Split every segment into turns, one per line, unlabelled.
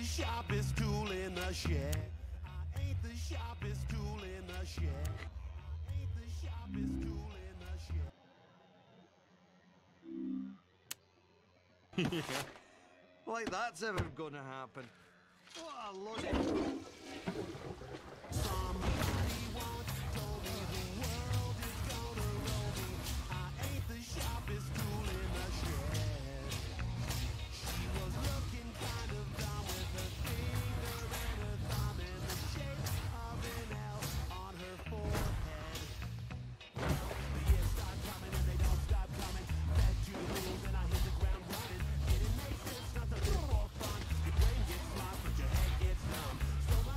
sharpest tool in the shed. I ain't the sharpest tool in the shed. I ain't the sharpest tool in the shed.
Like that's ever gonna happen. What a load of...
Somebody once told me the world is gonna roll me. I ain't the sharpest tool in the shed. She was looking kind of dumb with her finger and her thumb in the shape of an L on her forehead. Well, the years start coming and they don't stop coming. Fed you the rules and I hit the ground running. Didn't make sense not to live for fun. Your brain gets smart but your head gets numb. So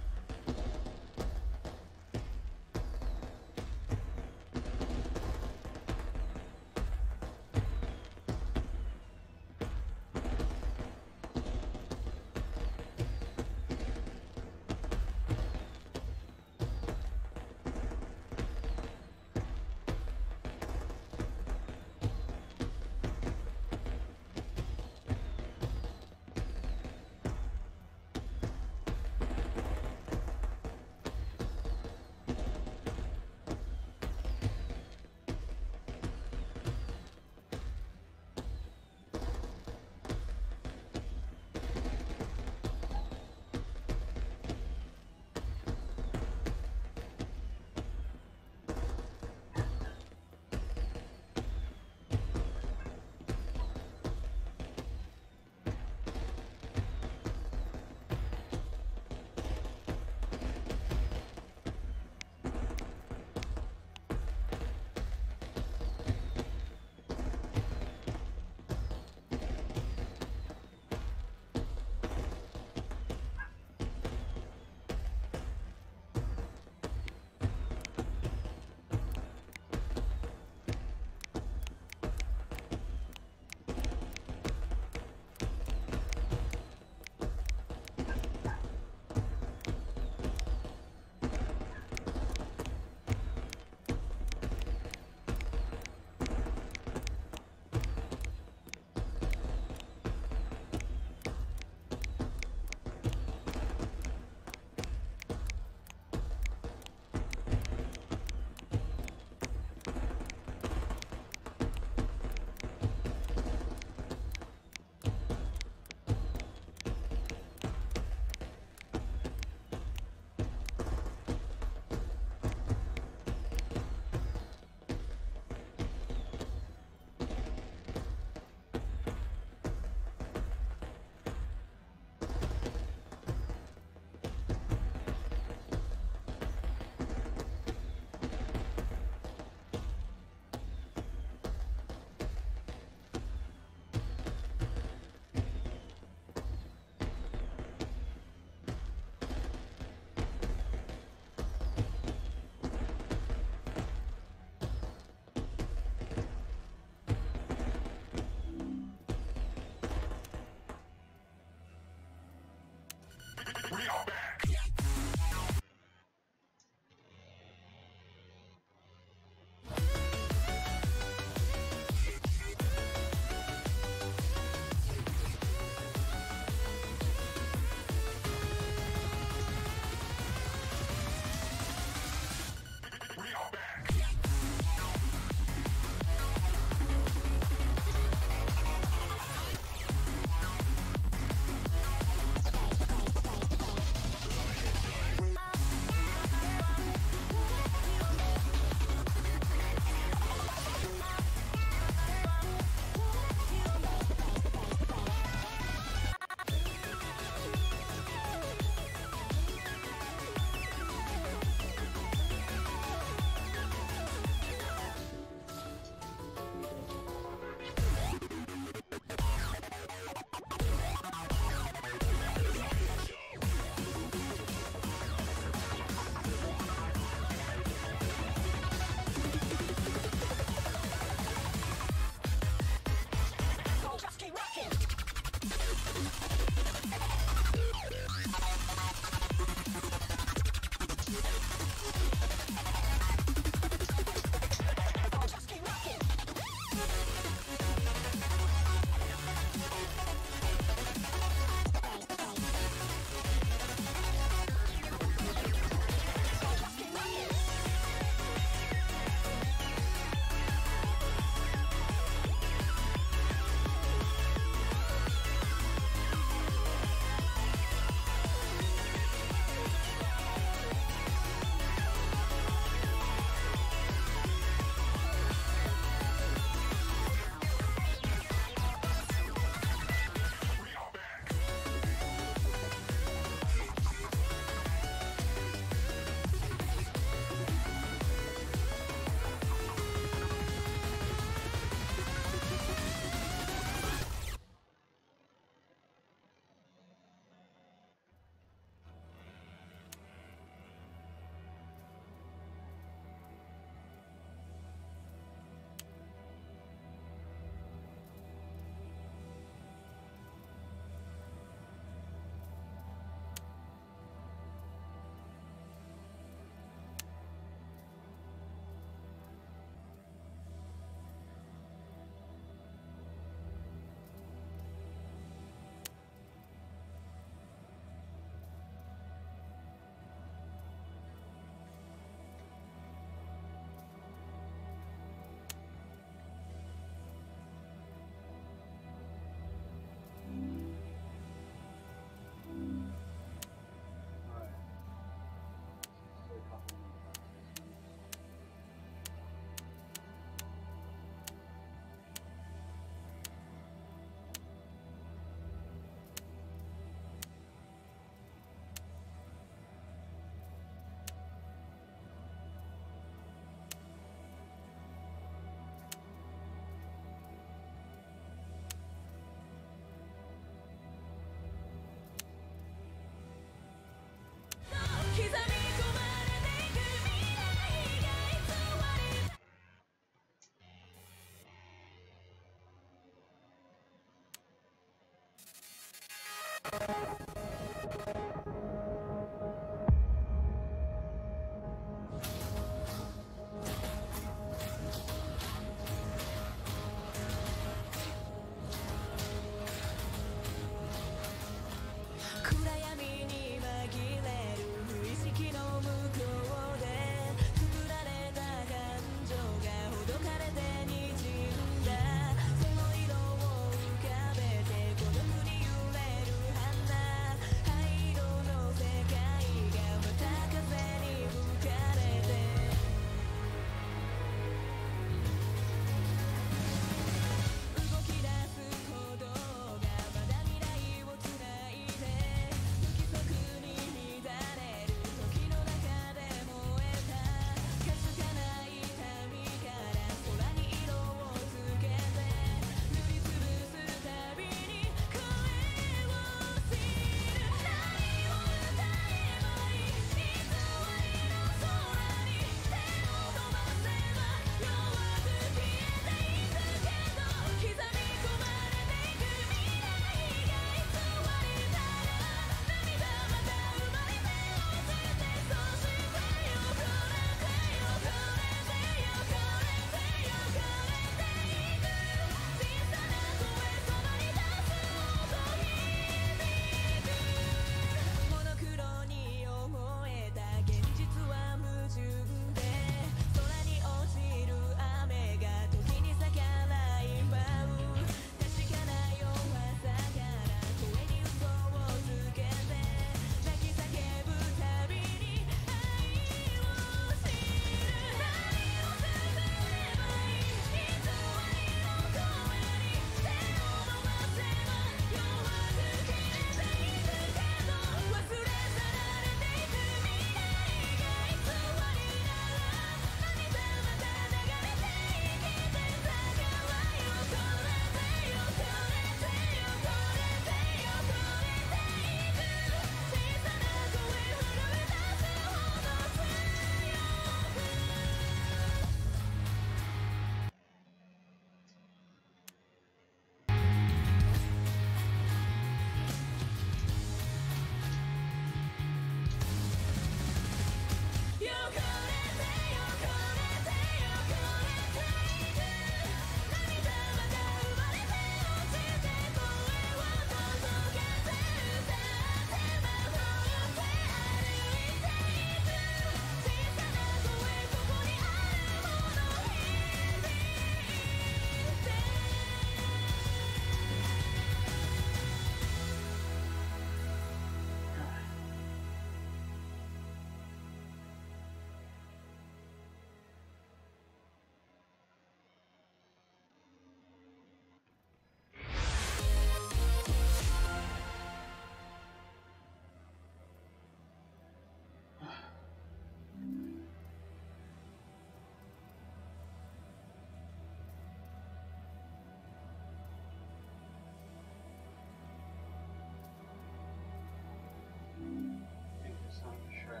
Shrek.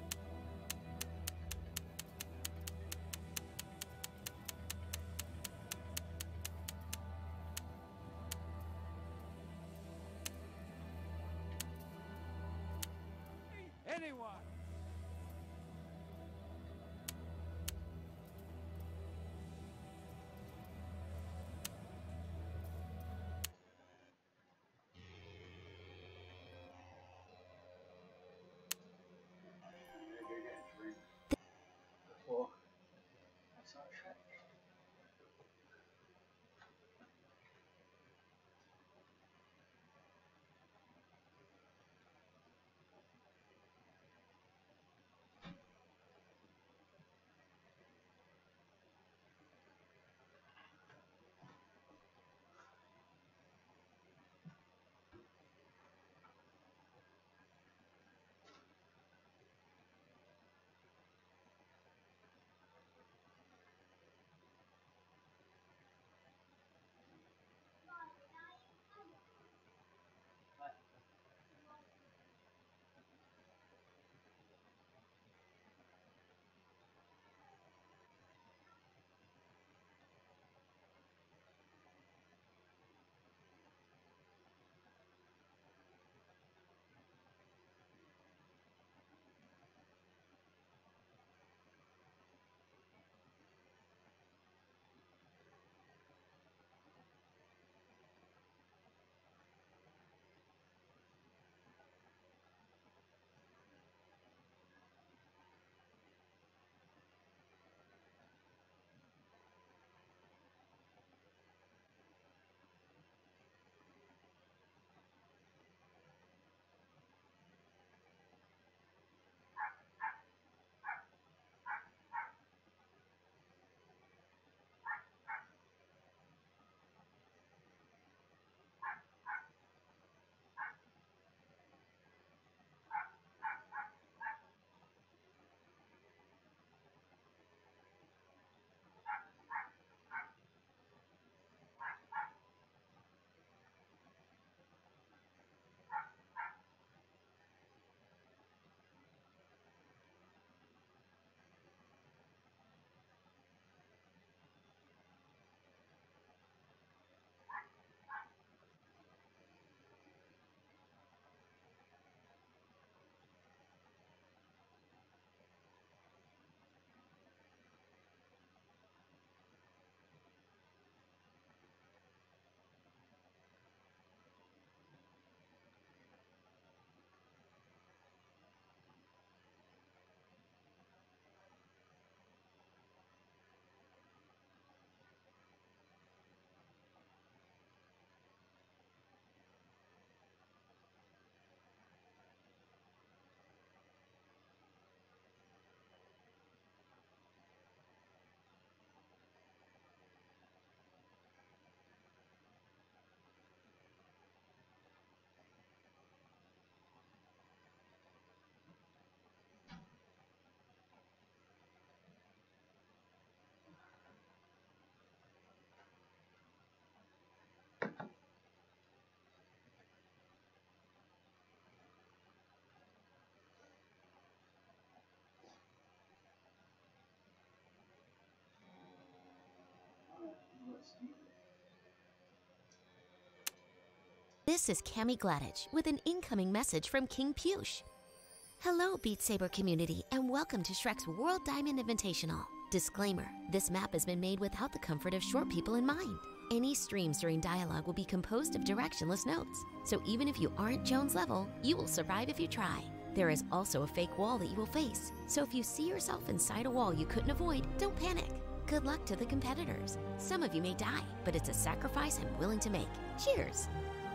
Anyone!
Before I saw Shrek.
This is Cammy Gladich with an incoming message from King Push. Hello, Beat Saber community, and welcome to Shrek's World Diamond Invitational. Disclaimer, this map has been made without the comfort of short people in mind. Any streams during dialogue will be composed of directionless notes, so even if you aren't Jones level, you will survive if you try. There is also a fake wall that you will face, so if you see yourself inside a wall you couldn't avoid, don't panic. Good luck to the competitors. Some of you may die, but it's a sacrifice I'm willing to make. Cheers!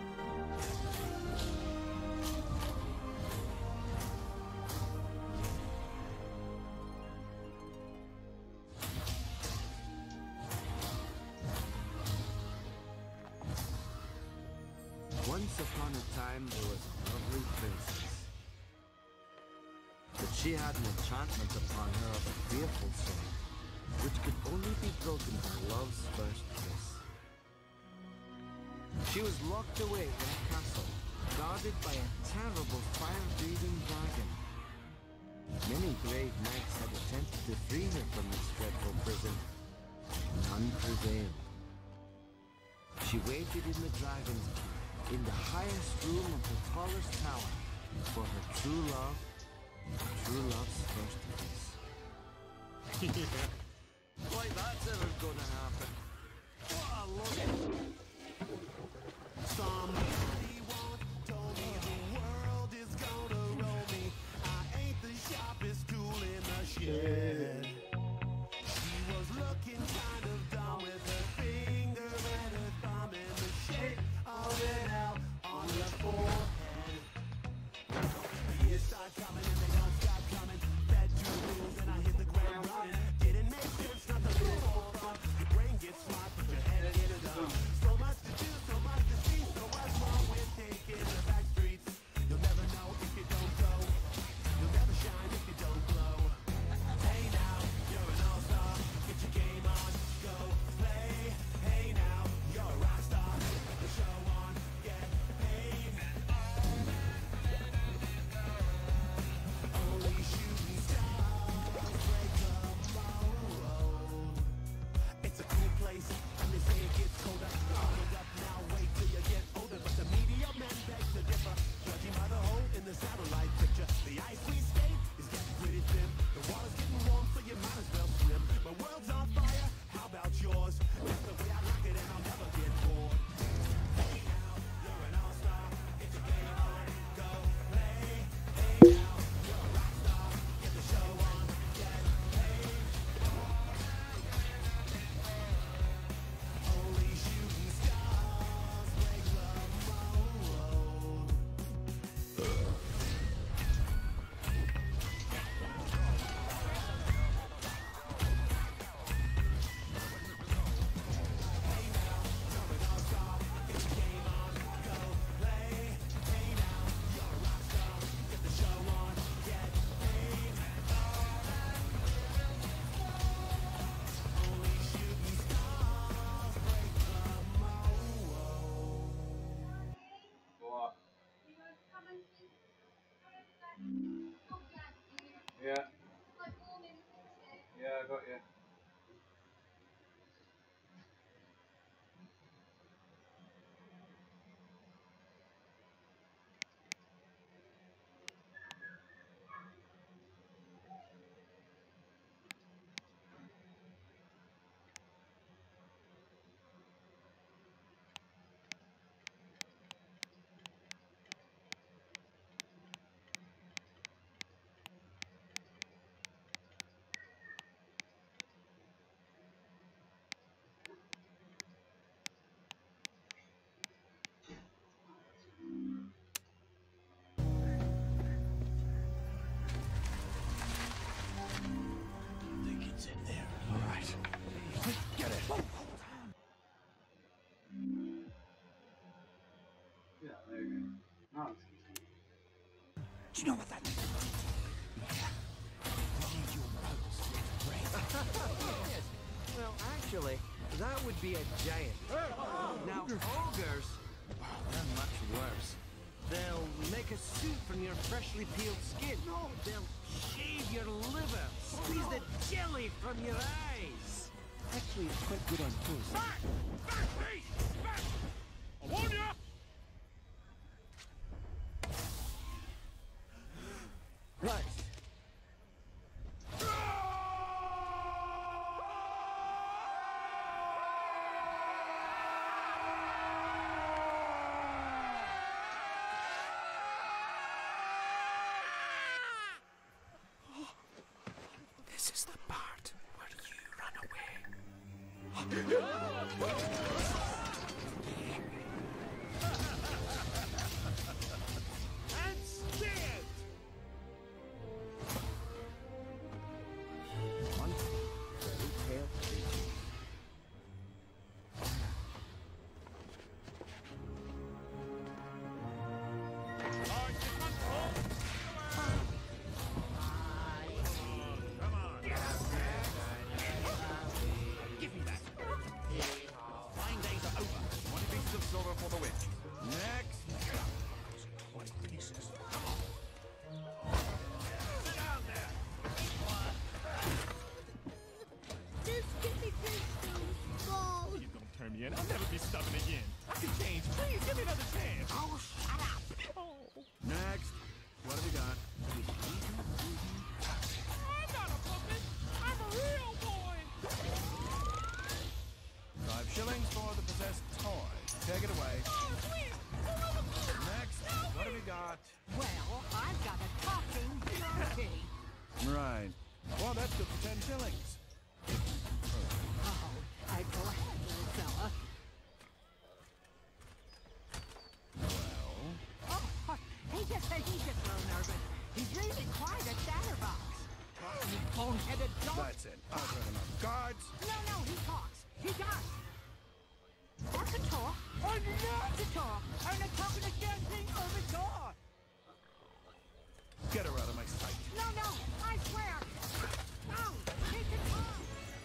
Once upon a time, there was a lovely princess. But she had an enchantment upon her of a fearful sort, which could only be broken by love's first kiss. She was locked away in a castle, guarded by a terrible fire-breathing dragon. Many brave knights had attempted to free her from this dreadful prison. None prevailed. She waited in the dragon's keep, in the highest room of the tallest tower, for her true love's first kiss. Like that's ever gonna happen. What a look!
Somebody once told me the world is gonna roll me. I ain't the sharpest tool in the shed. She was looking kind of dumb with her finger and her thumb in the shape of an L on your forehead. The years start coming and they don't stop coming. Fed to the rules and I hit the ground running. Didn't make sense, not the little fun. Your brain gets smart, but your head get it done. So much to do, so much to see. So what's wrong with taking the back streets? You'll never know if you don't go. You'll never shine if you don't glow. Hey now, you're an all-star. Get your game on, go play. Hey now, you're a rock star. Put the show on, get paid. Only shooting stars break the mold. It's a cool place, and they say it gets colder. Hold up now, wait till you get older. But the media men beg to differ, judging by the hole in the satellite picture. The ice we skate is getting pretty thin. The water's getting warm, so you might as well swim. My world's on fire, how about yours? That's the way I like it, and I'll never get bored. Hey now, you're an all-star. Get your game on, go play. Hey now, you're a rock star. Get the show on, get paid. Only shooting stars break the mold.
What? Yeah. Yeah, I got you.
Think it's in there. All right. Get it.
Yeah, there you go. Nice.
Do you know what that means?
Yes. Well, actually, that would be a giant. Now, ogres, they're much worse. They'll make a soup from your freshly peeled skin. No, they'll shave your liver, squeeze the jelly from your eyes.
Actually, it's quite good on toast.
Back! Back, beast! Back! I warn ya! me, and I'll never be stubborn again. I can change. Please, give me another chance.
Oh, shut up!
Next. What have we got?
I'm not a puppet. I'm a real boy.
5 shillings for the possessed toy. Take it away.
Oh, please.
Next. What have we got?
Well, I've got a talking donkey.
Right. Well, that's good for 10 shillings.
Oh, I go ahead, little fella.
Well,
Oh, he's just a little nervous. He's really quite a chatterbox. Talking bone-headed donkey.
that's it. I've heard enough. Guards!
No, he talks. He does. Or to talk, or not to talk. I'm not talking to dancing over door.
Get her out of my sight.
No, I swear. No, he can talk.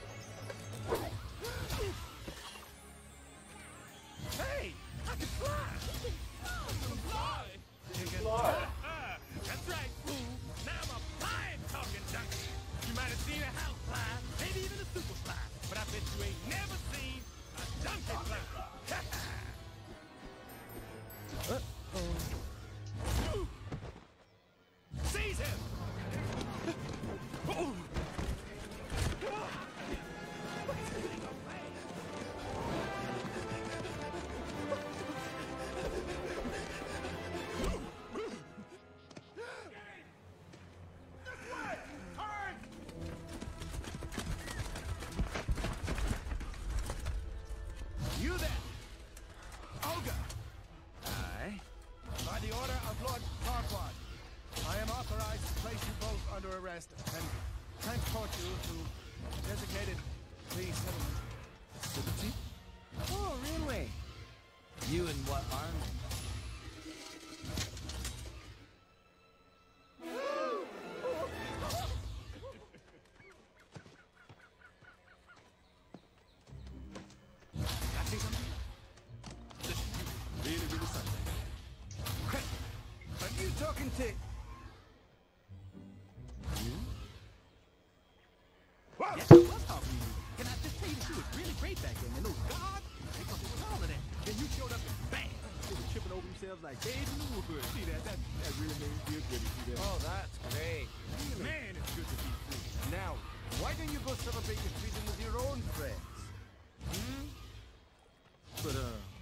Hey, I can fly. Fly.
Fly.
That's right, fool. Now I'm a flying talking donkey. You might have seen a house fly, maybe even a super fly, but I bet you ain't never seen a donkey fly. Seize him!
You there! Olga!
Aye.
By the order of Lord Farquaad, I am authorized to place you both under arrest and transport you to designated police settlement facility.
Oh, really? You in what army?
I say something? Listen, you really something.
Are you talking to...
Yes, I was talking to you. Can I just tell you that you was really great back then? And those guards, they thought it was all of that. Then you showed up and bang! They were tripping over themselves like babes in the wood. See that? That really made me feel good to see that.
Oh, that's great.
Man, it's good to be free.
Now, why don't you go celebrate your freedom with your own friends?
But,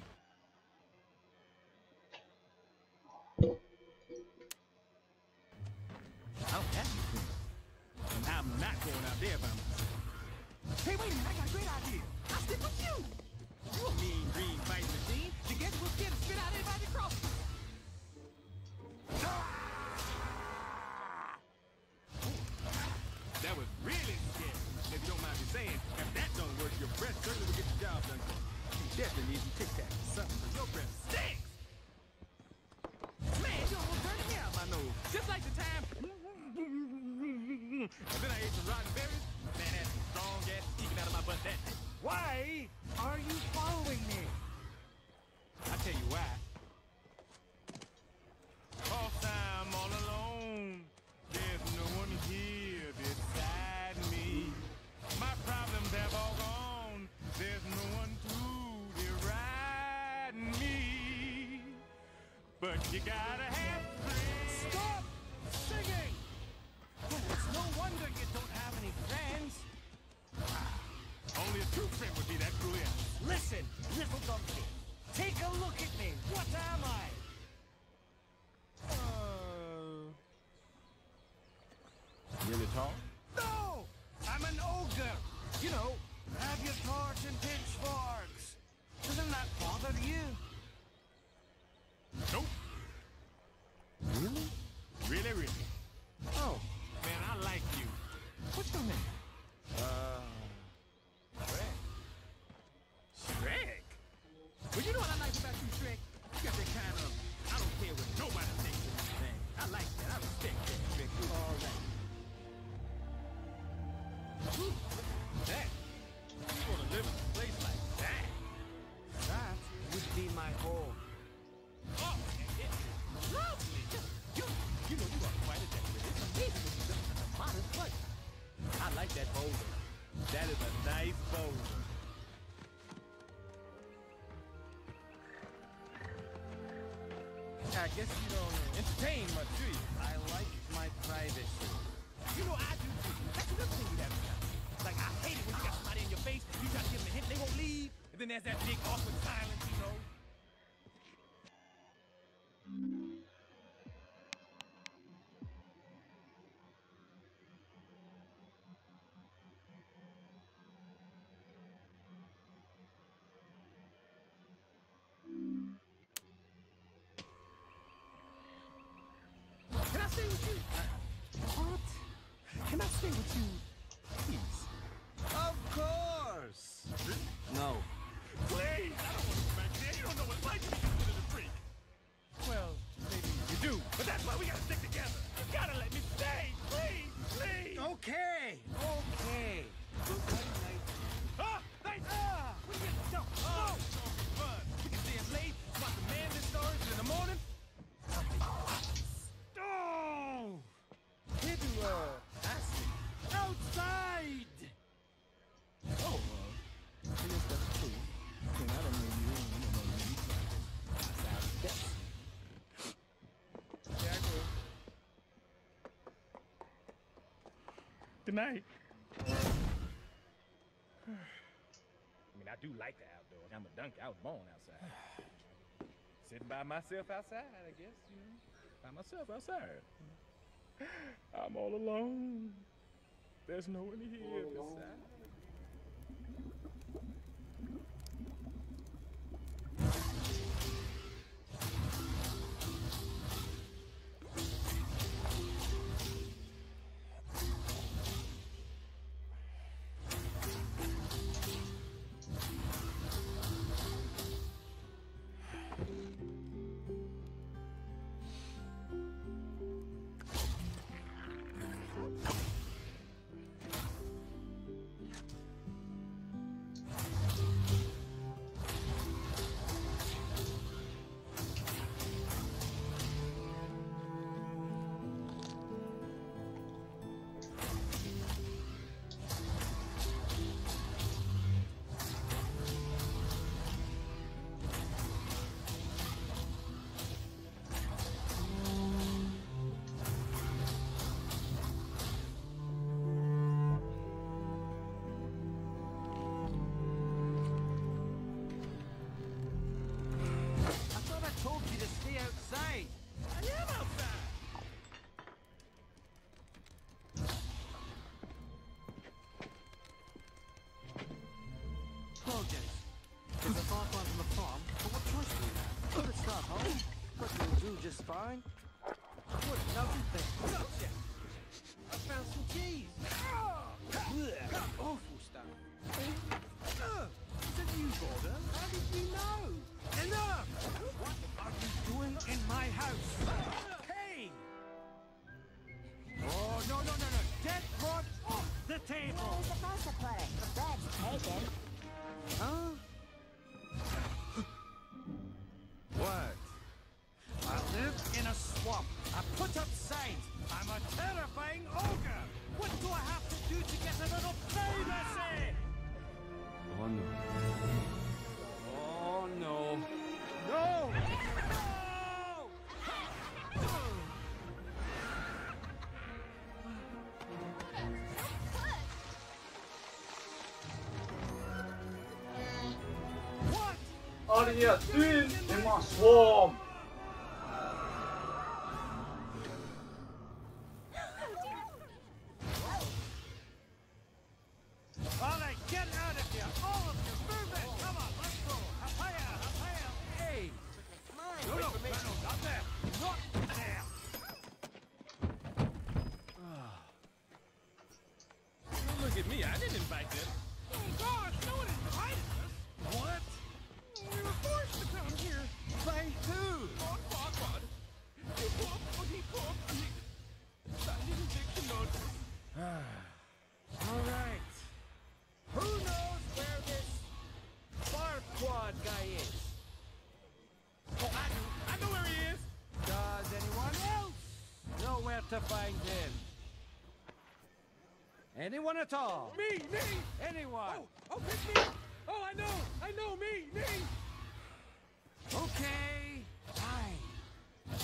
I'll have you free. And I'm not going out there by myself. Hey, wait a minute, I got a great idea. I'll stick with you. You a mean green fighting machine. You guess we'll get to spit out everybody across you. That was really scary. If you don't mind me saying, if that don't work, your breath certainly will get the job done. You definitely need some Tic Tac or something, because your breath stinks. Man, you almost burned me out my nose. Just like the time. And then I ate some rotten berries. Man, that's some strong gas sticking out of my butt that day.
Why are you following me?
I tell you why. Cause I'm all alone. There's no one here beside me. My problems have all gone. There's no one to deride me. But you gotta have friends.
Stop singing! It's no wonder you don't have any friends.
Only a true friend would be that cruel.
Listen, little donkey. Take a look at me. What am I?
Really tall?
No! I'm an ogre. You know, have your torch and pitchforks. Doesn't that bother you?
Nope.
Really?
Really, really.
Oh.
Man, I like you. What's your name?
Shrek.
Shrek? Well, you know what I like about you, Shrek? You got that kind of, I don't care what nobody thinks of you thing. I like that. I respect that, Shrek. You're all right. That? You want to live in a place like that?
That would be my home.
Oh, it's lovely. You know you are quite a decorator. It's amazing that you live in such a modest place. I like that boulder. That is a nice boulder. I guess you don't entertain much, do you?
I like my privacy.
You know I do too. That's another thing we have in common. Like, I hate it when you got somebody in your face, you try to give them a hint, they won't leave, and then there's that big awkward silence, you know? Can I stay with you? What? Can I stay with you, please?
Of course! No.
Please! I don't want to go back there. You don't know what it's like to be considered a freak. Well, maybe you do, but that's why we gotta stick together. You gotta let me stay, please, please!
Okay! Okay! Good night.
Ah! Thanks! Ah! What are you getting? No! Oh! It's gonna be fun. We can stay up late, watch the man this stories, and in the morning... Oh! Hidden, I see. Outside! Oh, I guess that's true. I don't know you, outside. Yes. Yeah, I go. Good night. I mean, I do like the outdoors. I'm a dunk. I was born outside. Sitting by myself outside, I guess, you know. By myself outside. I'm all alone. There's no one here beside.
There's a far from the farm, but what choice do we have? Could have start home, but we'll do just fine. What lovely thing. Gotcha! I found some cheese. Awful stuff. It's a new order. How did you know? Enough! What are you doing in my house? Hey! Oh, no. Dead broad off the table!
Where was supposed to put it? The bed's taken.
Huh? What? I live in a swamp. I put up signs. I'm a terrifying ogre. What do I have to do to get a little privacy? Oh no. Oh no. No! No! What?
Arya, dude, in my swamp.
All right, get out of here! All of you, move it! Come on, let's go! Hapaya! Hey! No, not there! Not there!
Don't look at me. I didn't invite them.
Oh gosh, no one invited us.
What?
We were forced to come here.
By who? All right. Who knows where this Farquad guy is?
Oh, I do. I know where he is.
Does anyone else know where to find him? Anyone at all?
Me.
Anyone?
Oh, pick me. Oh, I know, me.
Okay, fine.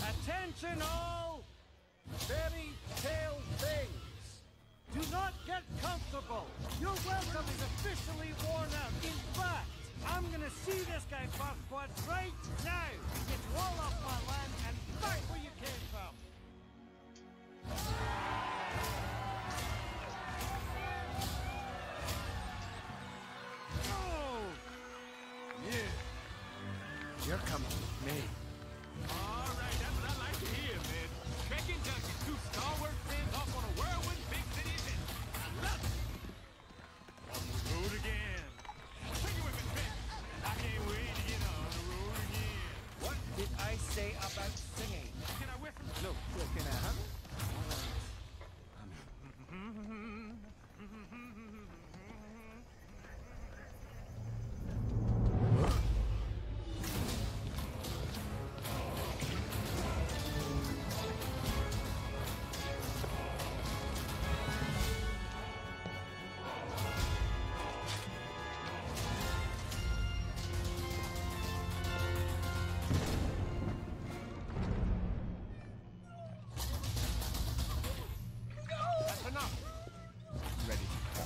Attention all! Fairy tale things! Do not get comfortable! Your welcome is officially worn out. In fact, I'm gonna see this guy Farquaad right now! Get you all off my land and back where you came from! Oh!
Yeah.
You're coming with me.
All right, that's what I like to hear, man. Shrek and Duncan, two stalwart friends off on a whirlwind big city event. I love it. On the road again. Take it with me, Shrek. I can't wait to get on the road again.
What did I say about singing?
Can I whistle?
No, can I hum?
That's enough.
Ready to go.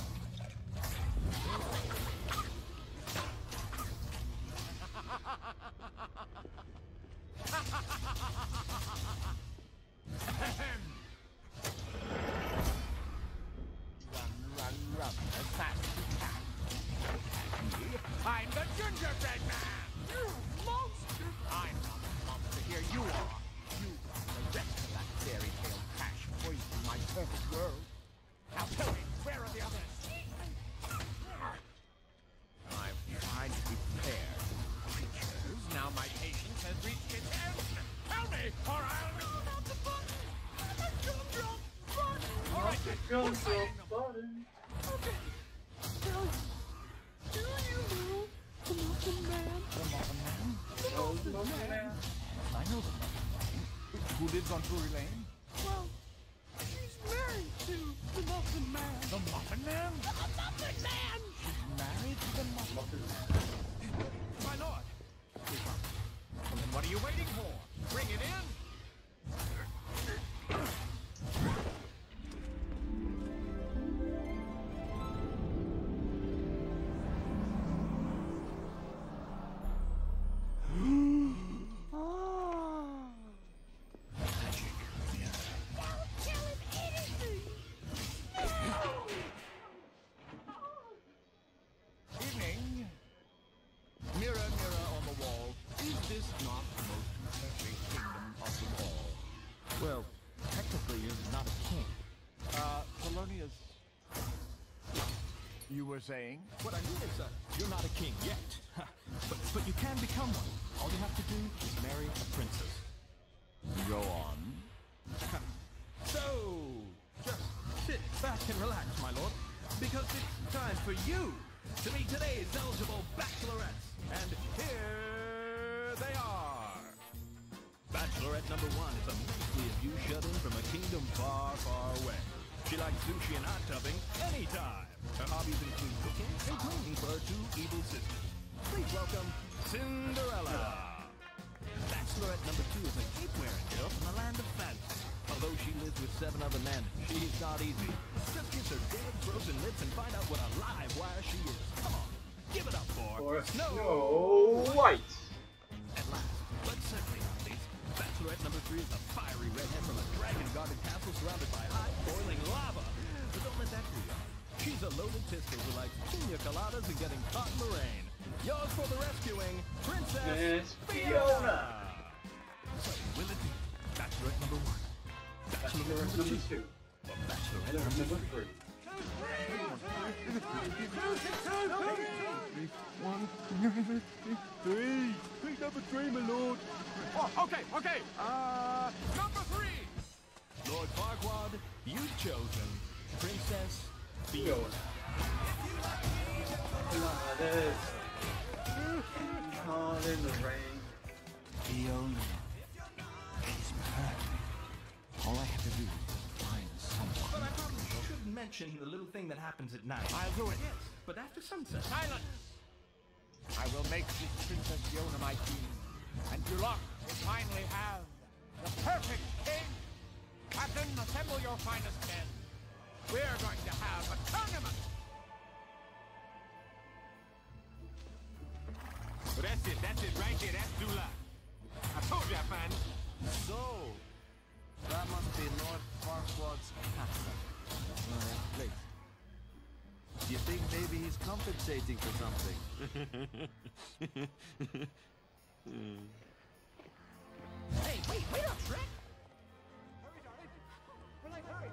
Run, as fast as you can.
I'm the gingerbread man.
You monster!
I'm not the monster here. You are.
You, the rest of that fairy tale trash poisoned my perfect world.
Now tell me, where are the others?
I've tried to prepare creatures.
Now my patience has reached its end. Tell me, or I'll...
Not the button! The gumdrop button!
All right,
Gum
we're fighting
drop
them.
button.
Okay. Now, do you know the Muffin Man?
The Muffin Man?
Oh, Muffin Man.
I know the Muffin Man. Who lives on Drury Lane?
Well, she's married to the Muffin Man.
The Muffin Man?
The Muffin Man!
She's married to the Muffin
Muffin Man.
My lord. Well, then what are you waiting for? Bring it in.
Don't tell him anything!
Evening. Mirror, mirror on the wall, is this not the most perfect kingdom of them all?
Well, technically you're not a king.
Polonius. You were saying?
What I mean is, you're not a king yet. but you can become one. All you have to do is marry a princess.
Go on.
So, just sit back and relax, my lord, because it's time for you to meet today's eligible bachelorettes. And here they are. Bachelorette number 1 is a nicely as you shut in from a kingdom far, far away. She likes sushi and hot tubbing anytime. Her hobbies include cooking and cleaning for her 2 evil sisters. Please welcome Cinderella. Bachelorette number 2 is a cape-wearing girl from the land of fantasy. Although she lives with 7 other men, she's not easy. Just kiss her dead, frozen lips and find out what a live wire she is. Come on, give it up
For
for
Snow White.
At last, but certainly not least, Bachelorette number 3 is a fiery redhead from a dragon-guarded castle surrounded by hot, boiling lava. But don't let that fool you. She's a loaded pistol who likes pina coladas and getting caught in the rain. Yours for the rescuing, Princess
Miss
Fiona. So, will it be Bachelorette number 1?
Bachelorette number 2.
Or Bachelorette
Number
number
3.
3. Pick number 3, my lord.
Oh, okay. Number 3.
Lord Farquaad, you've chosen Princess Fiona.
Gladys. Caught in the rain.
Fiona. She's perfect. All I have to do is find someone. But I probably shouldn't mention the little thing that happens at night.
I'll do it.
Yes, but after sunset.
Silence.
I will make this Princess Fiona my queen.
And your luck will finally have
The perfect king! Captain, assemble your finest men. We're going to have a tournament!
Well, that's it right there, that's Zula. I told you I find it.
So, that must be Lord Farquaad's castle. Please. Do you think maybe he's compensating for something?
Hey, wait up, Shrek! Hurry, darling. We're like, hurry!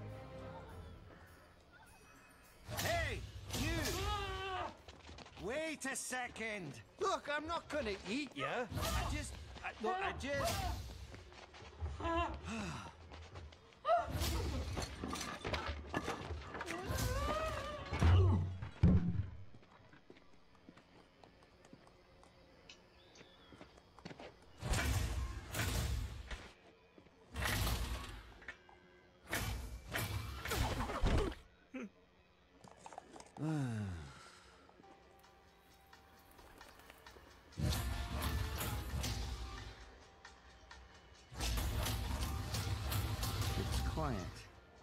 Hey, you! Wait a second! Look, I'm not gonna eat you. I just...
It's quiet.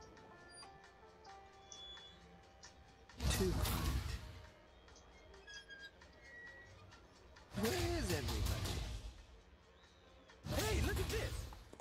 Too quiet. Where is everybody?
Hey, look at this!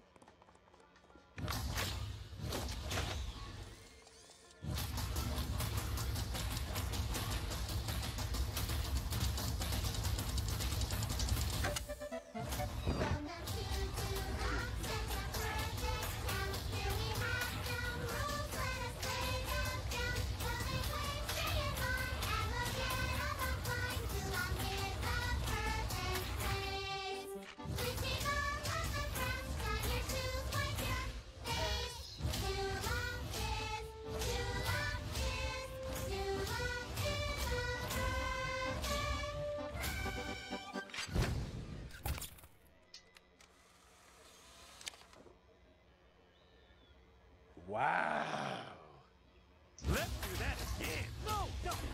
Wow. Let's do that again.
No!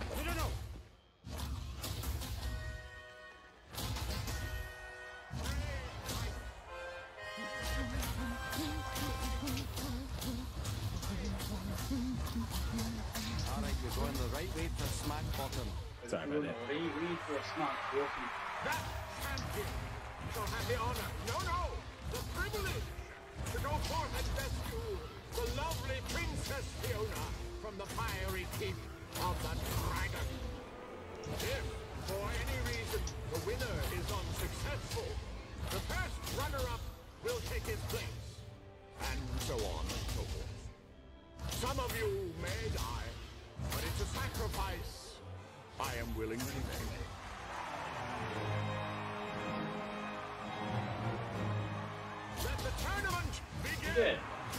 Alright, you're going the right way to smack bottom.
Sorry about that.
Read for a snack, walking.
That champion shall have the honor, no, the privilege to go forth and rescue the lovely Princess Fiona from the fiery teeth of the dragon. If, for any reason, the winner is unsuccessful, the first runner-up will take his place, and so on and so forth. Some of you may die, but it's a sacrifice I am willing to make. Let the tournament begin!
Good.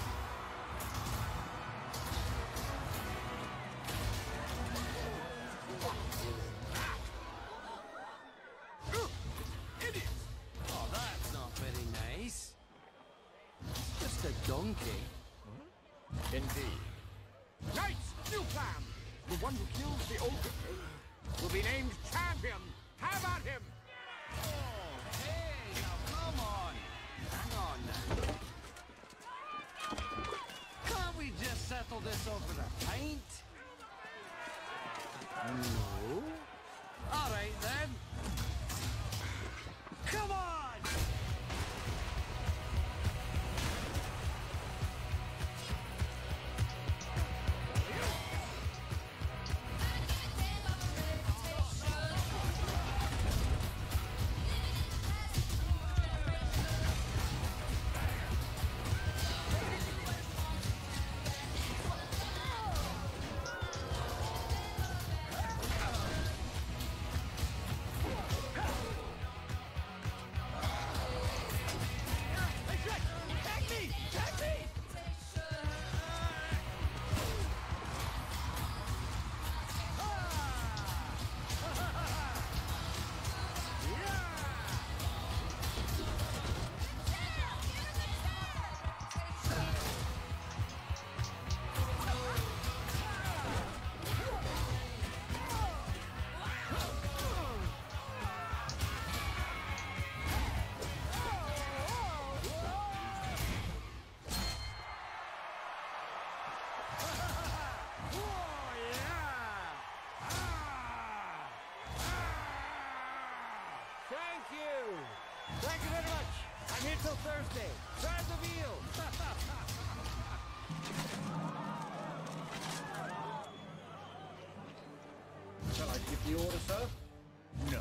Idiots!
Oh, that's not very nice. It's just a donkey.
Indeed. Knights, new plan! The one who kills the ogre will be named champion! How about him?
Oh, hey, now come on. Hang on now. Can't we just settle this over a pint? No. All right then. Come on! you. Thank you very much. I'm here till Thursday. Try the veal.
Shall I give the order, sir?
No.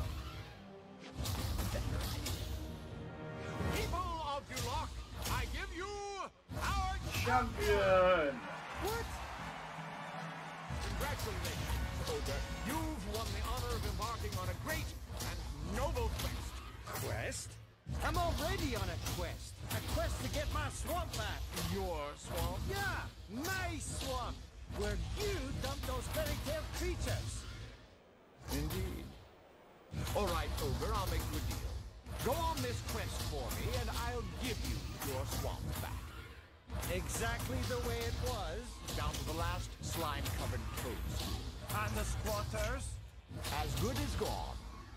People of Duloc, I give you our
Champion!
What?
Congratulations, Ogre. You've won the honor of embarking on a great and noble quest.
Quest? I'm already on a quest. A quest to get my swamp back.
Your swamp?
Yeah, my swamp. Where you dumped those fairy-tale creatures.
Indeed. All right, Ogre, I'll make you a deal. Go on this quest for me, and I'll give you your swamp back.
Exactly the way it was.
Down to the last slime-covered toadstool.
And the squatters?
As good as gone.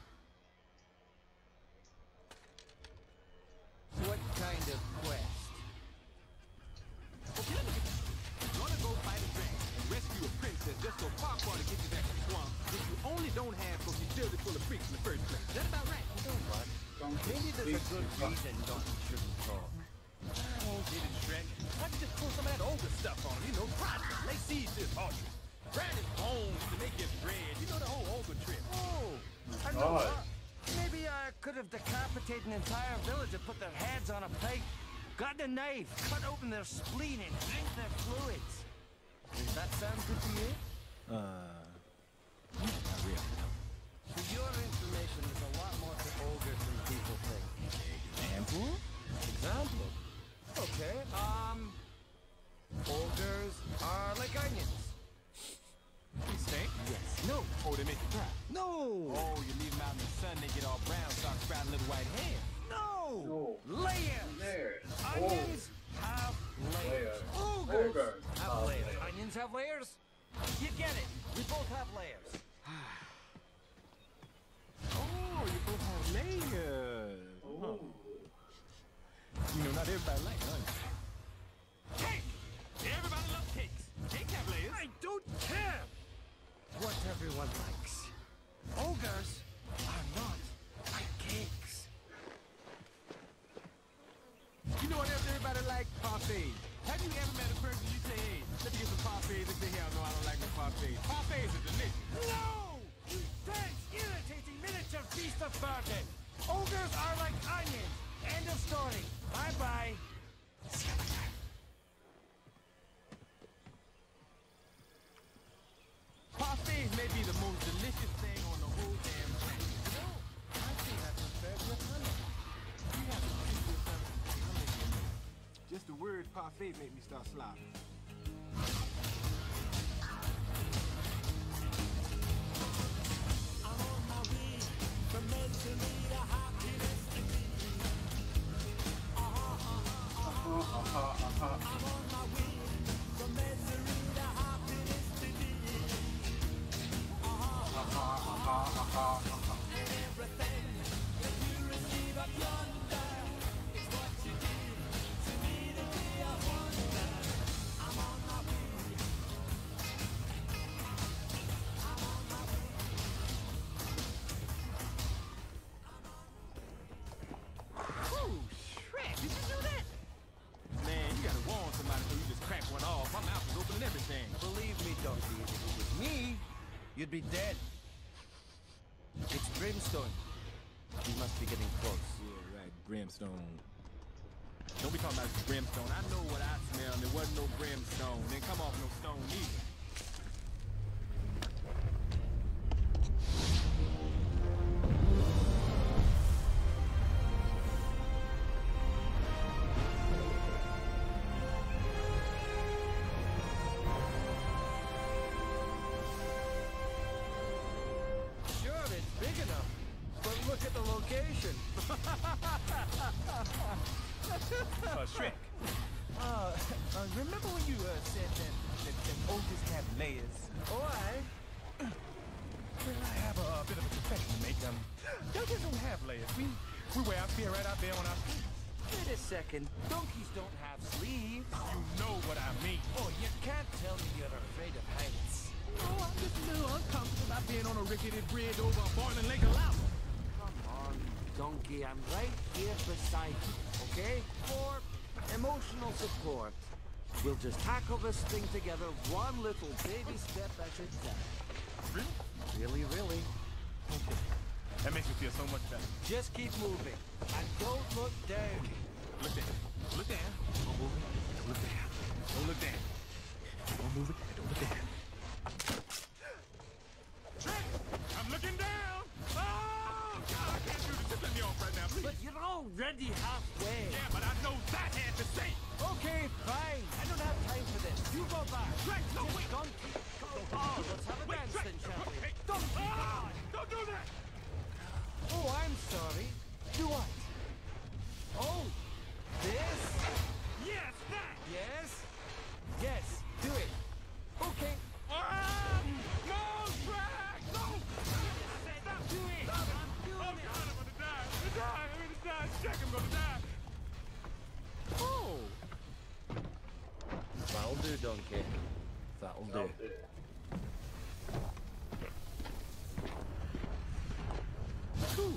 What kind of quest?
Okay, look at this. You wanna go fight a dragon and rescue a princess just so Farquhar to get you back to the swamp that you only don't have because you filled it full of freaks in the first place. Is that about right?
You know what? Maybe there's a good reason Donkey shouldn't talk.
I won't get it, Shrek. I can just pull some of that ogre stuff on him. You know, prod him, lay siege to his orchard. Grind his bones to make his bread. You know the whole ogre trip.
Oh, I know
God.
what? Maybe I could have decapitated an entire village and put their heads on a plate, gotten a knife, cut open their spleen and drink their fluids. Does that sound good to you?
Not really, no.
For your information, there's a lot more to ogres than people think.
Example?
Example? Okay, ogres are like onions.
You stink?
Yes. No.
Oh, they make you cry.
No.
Oh, you leave them out in the sun, they get all brown, start sprouting little white hairs.
No.
No.
Layers.
There.
Onions have layers. Ogres
Ogres
have
have
layers.
layers.
Onions have layers? You get it. We both have layers.
Oh, you both have layers.
Oh.
You know, not everybody likes onions.
Cake! Everybody loves cakes. Cakes have layers.
I don't care what everyone likes. Ogres are not like cakes.
You know what else everybody likes? Parfaits. Have you ever met a person you say, hey, let me get some parfaits? They say, hell no, I don't like no parfaits. Parfaits are delicious.
No! You dense, irritating miniature beast of burden. Ogres are like onions. End of story. Bye-bye. See you later.
Parfaits may be the most delicious thing on the whole damn planet. You know, I think that's unfair to your honey. You have to treat yourself to honey. Just the word parfait make me start slobbering.
Ooh, Shrek, did you do that?
Man, you gotta warn somebody so you just crack one off. My mouth is open and everything.
Believe me, Donkey, if it was me, you'd be dead. It's Brimstone. You must be getting close.
Yeah, right, brimstone. Don't be talking about brimstone. I know what I smell, and there wasn't no brimstone. Didn't come off no stone either.
Sure, it's big enough. But look at the location.
Shrek. Remember when you said that ogres have layers?
Why?
Well, I have a bit of a confession to make. Donkeys don't have layers. We wear our fear right out there on our feet.
Wait a second. Donkeys don't have sleeves.
You know what I mean.
Oh, you can't tell me you're afraid of heights.
No, I'm just a little uncomfortable about being on a rickety bridge over a boiling lake of lava.
Come on. Donkey, I'm right here beside you, okay? For emotional support. We'll just tackle this thing together one little baby step at a time.
Really?
Really.
Okay. That makes me feel so much better.
Just keep moving. And don't look down.
Look down. Look down. Don't move it. Don't look down. Don't look down. Don't move it. Don't look down. Shrek! I'm looking down! Oh, God, I can't do this. Just let me off right now, please.
But you're already halfway.
Yeah, but I know that had to say.
Okay, fine. I don't have time for this. You go back.
Shrek, no, wait.
Donkey. Oh, let's have a
Wait,
dance
Shrek.
then, shall we?
Hey,
Donkey!
don't do that!
Oh, I'm sorry. Do what? Oh, this?
Yes, that!
Yes? Yes, do it. Okay.
No, Shrek! No!
Stop doing it. I'm
Oh,
doing
God,
it.
I'm gonna die. I'm gonna die. I'm gonna die. Shrek, I'm gonna die.
Oh. That'll do, Donkey. That'll do.
Cool.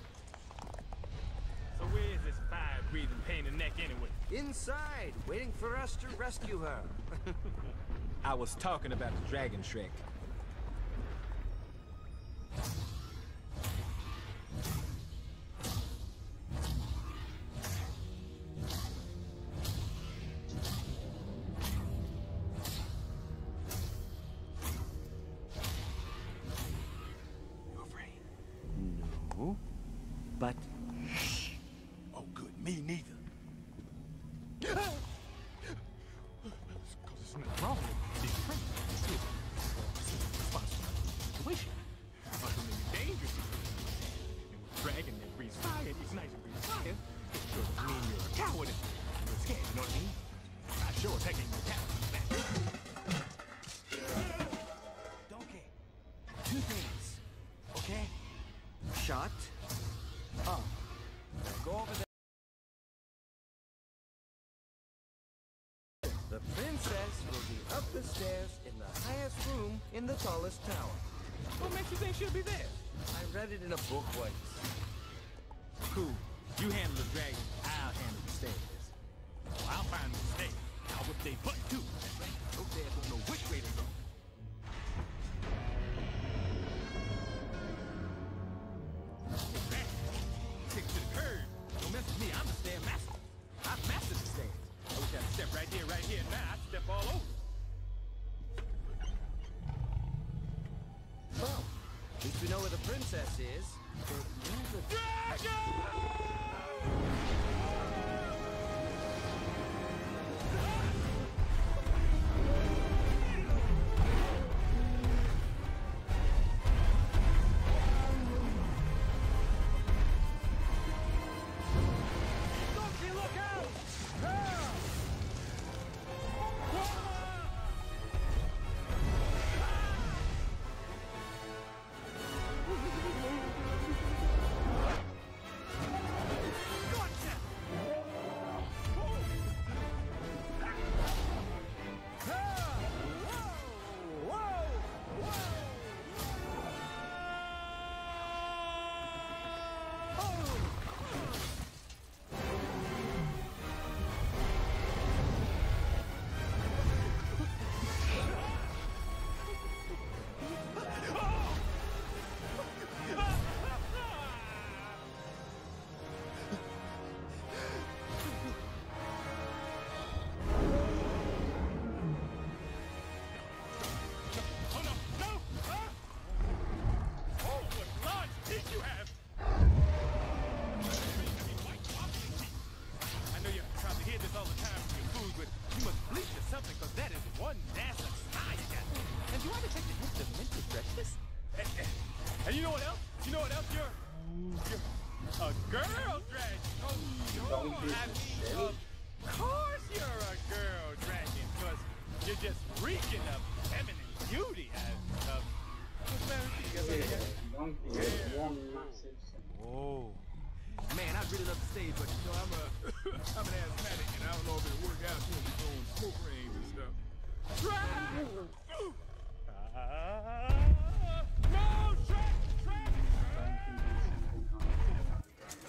So where is this fire-breathing pain in the neck anyway?
Inside, waiting for us to rescue her.
I was talking about the dragon, Shrek.
You afraid?
No, but
Oh, good. Me neither. Because there's nothing wrong with being afraid. It's a responsible situation. Ultimately dangerous. And with a dragon that breathes fire, it's nice to breathe fire. It sure doesn't mean you're a coward and you're scared, you know what I mean? I sure as heck ain't no coward.
Donkey. Two things, okay? Shut up. Now go over there. The princess will be up the stairs in the highest room in the tallest tower.
What makes you think she'll be there?
I read it in a book once.
Cool. You handle the dragon, I'll handle the stairs.
Well, I'll find the stairs. I'll whip they butt, too. That's right. Those stairs won't know which way to go.
Stick to the curb. Don't mess with me, I'm the stair master. I've mastered the stairs.
I wish I could step right here, now. I'd step all over.
Well, at least we know where the princess is. But where the...
Donkey, look out!
Oh, no! No! Oh, what large teeth you have! I know you probably hear this all the time from your food, but you must bleach or something, because that is one nasty smile you got. And do I detect a hint of mental prejudice? And you know what else? You know what else? You're a girl dragon. Oh, sure. I mean, of course you're a girl dragon, because you're just reeking of feminine beauty. What's the matter with you? You got something here?
Donkey is one massive symbol.
Oh. Man, I'd really love to stay, but you know, I'm an asthmatic, and I don't know if it'll work out when we're doing smoke rings and stuff.
No, Shrek! Shrek!
Donkey is something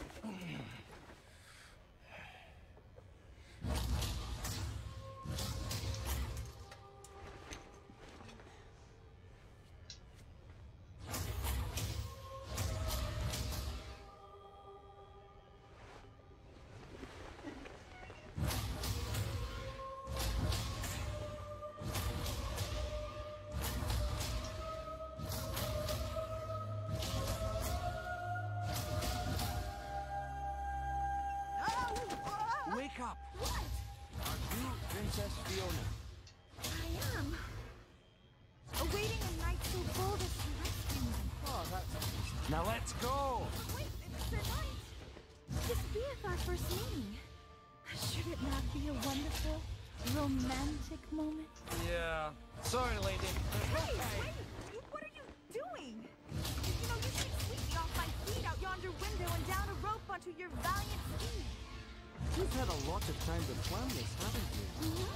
Wake up!
What?
Are you Princess Fiona?
I am. Awaiting a knight so bold as to rescue me.
Oh, that's... Now let's go!
Wait, it's the knight. This be our first meeting. Should it not be a wonderful, romantic moment?
Yeah. Sorry, lady.
Hey, wait! What are you doing? You know, you should sweep me off my feet out yonder window and down a rope onto your valiant steed.
You've had a lot of time to plan this, haven't you?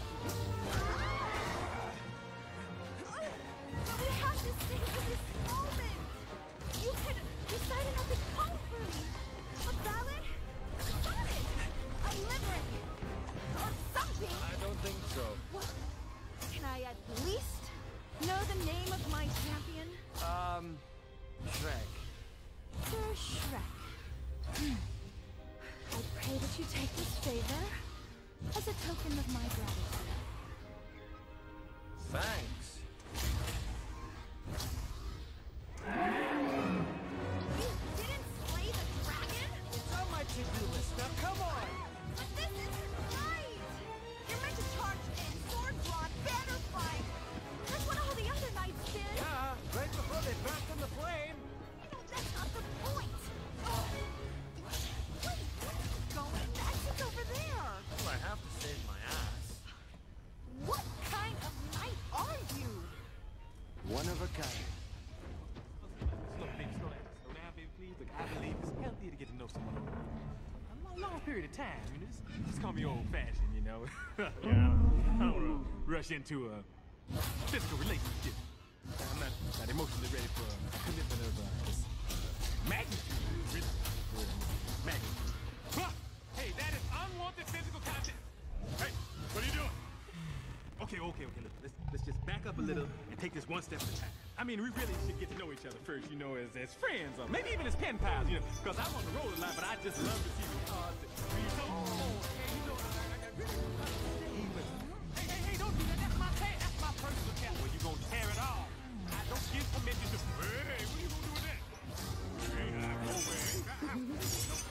But we have to save for this moment. You could recite another poem for me. A ballad? A sonnet? A limerick? Or something?
I don't think so.
What? Can I at least know the name of my champion?
Shrek.
Sir Shrek. I pray that you take this favor as a token of my gratitude.
Thanks.
You didn't slay the dragon?
It's on my to-do list. Now, come on!
But this isn't right! You're meant to charge in, sword drawn, banner flying. That's what all the other knights did.
Yeah, right before they burst in the flame.
No, that's not the point. Oh. Wait, where are you going? The exit's over there.
Well, I have to save my ass.
What kind of knight are you?
One of a kind.
Slow, baby, slow down. Slow down, baby, please. Look, I believe it's healthy to get to know someone over a long period of time. You know, just call me old-fashioned, you know. Yeah, I don't want to rush into a physical relationship. I'm not emotionally ready for a commitment of this magnitude. Really, magnitude. Huh! Hey, that is unwanted physical contact. Hey, what are you doing? Okay, look, let's just back up a little and take this one step at a time. I mean, we really should get to know each other first, you know, as friends, or maybe even as pen pals, you know, because I'm on the road a lot, but I just love to see the cards that we so hey, you know, hey, don't do that. That's my cat. That's my personal cat. Well, you gonna tear it off. I don't give permission to, hey, what are you gonna do with that? Hey, go away.